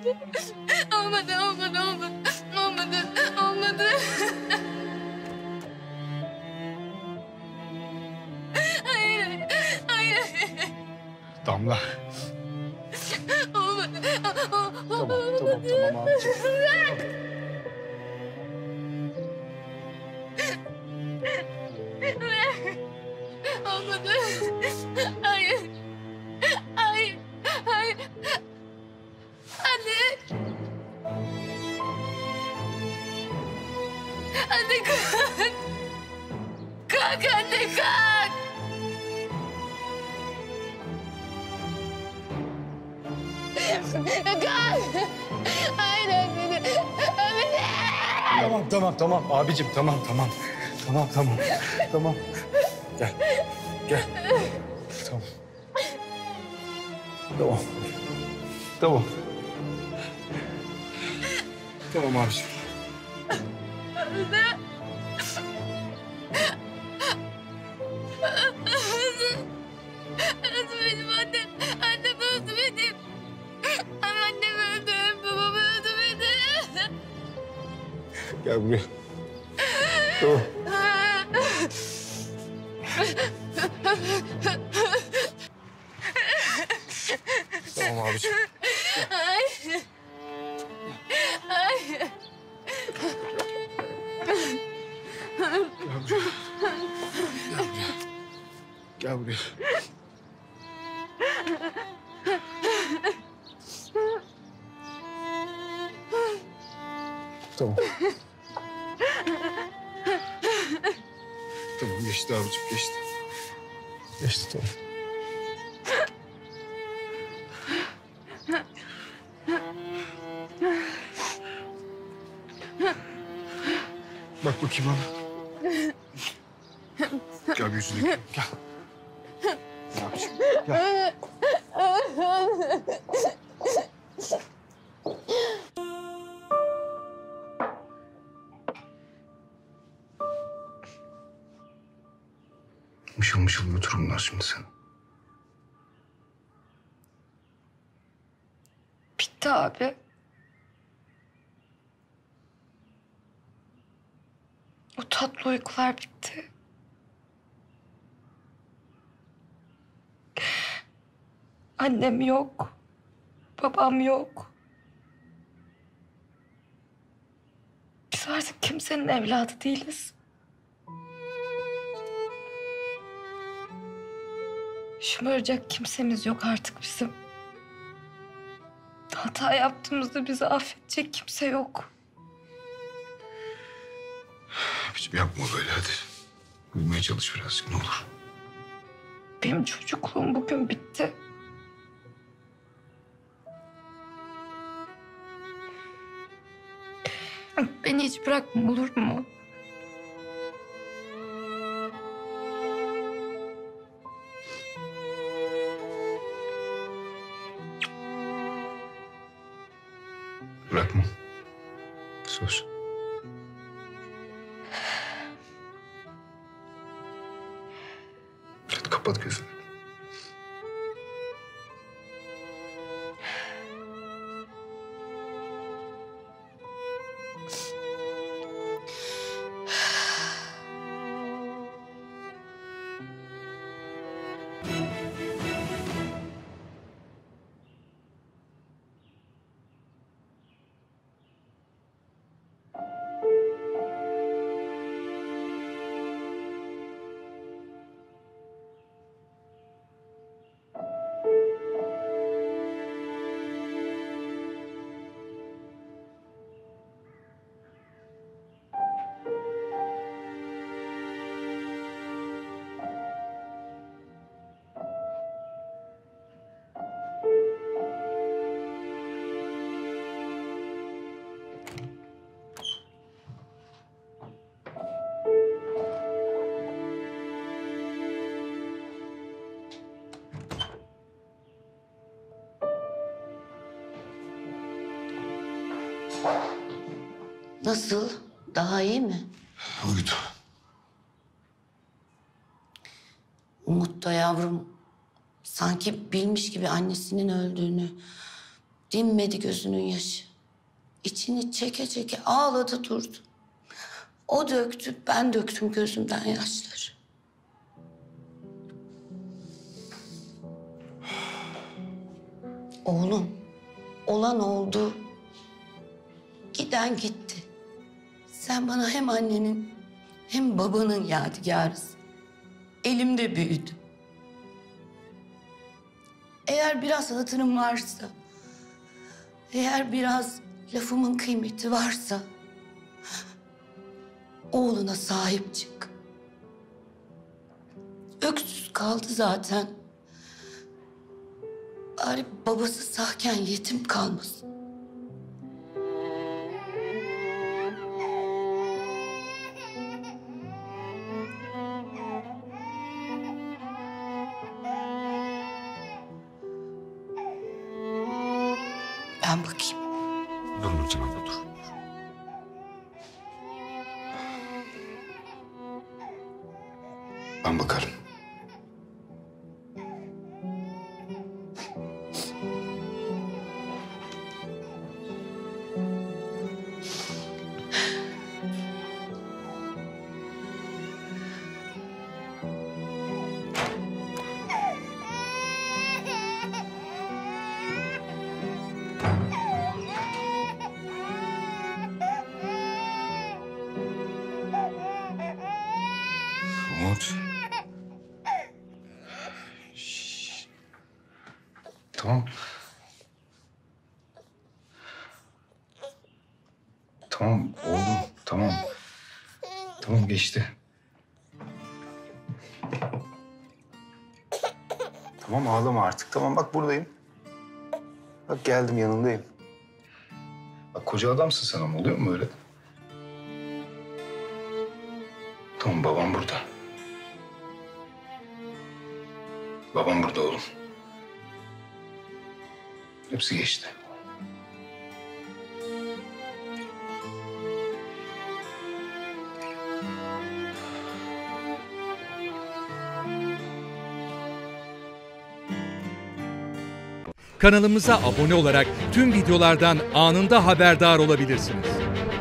Olmadı, olmadı, olmadı. Olmadı, olmadı. Hayır, hayır. Damla. Olmadı. Tamam abiciğim. Olmadı. Hayır. Hayır. Hayır. Anne. Anne kalk. Kalk anne kalk. Kalk. Hayır anne. Anne. Tamam abicim tamam. Tamam. Gel. Tamam. Tamam abiciğim. Nasıl benim annem? Annem öldü benim. Annem öldü. Babam öldü benim. Gel buraya. Tamam. Tamam abiciğim. Ay. Ay. Gel buraya. Tamam. Tamam geçti abicim geçti. Geçti tamam. Bak bakayım bana. Gel bir yüzünü yıkayayım, gel. Ne yapacağım? Gel. Mışıl mışıl bir durumlar şimdi sen. Bitti abi. O tatlı uykular bitti. Annem yok. Babam yok. Biz artık kimsenin evladı değiliz. Şımaracak kimsemiz yok artık bizim. Hata yaptığımızda bizi affedecek kimse yok. Abiciğim yapma böyle hadi. Uyumaya çalış birazcık ne olur. Benim çocukluğum bugün bitti. Beni hiç bırakma olur mu? Bırakmam. Söz. Hadi kapat gözünü. Nasıl? Daha iyi mi? Uyudu. Umut da yavrum sanki bilmiş gibi annesinin öldüğünü, Dinmedi gözünün yaşı. İçini çeke çeke ağladı durdu. O döktü, ben döktüm gözümden yaşları. Oğlum, olan oldu. Giden gitti. Sen bana hem annenin hem babanın yadigarısın. Elimde büyüdüm. Eğer biraz hatırım varsa, eğer biraz lafımın kıymeti varsa, oğluna sahip çık. Öksüz kaldı zaten. Bari babası sağken yetim kalmasın. Ben bakayım. Dur Nurcan abla dur. Ben bakarım. Umut. Şşş. Tamam. Tamam oğlum, tamam. Tamam geçti. Tamam ağlama artık. Tamam bak buradayım. Bak geldim yanındayım. Bak koca adamsın sen ama oluyor mu öyle? Tamam babam burada. Babam burada oğlum. Hepsi geçti. Kanalımıza abone olarak tüm videolardan anında haberdar olabilirsiniz.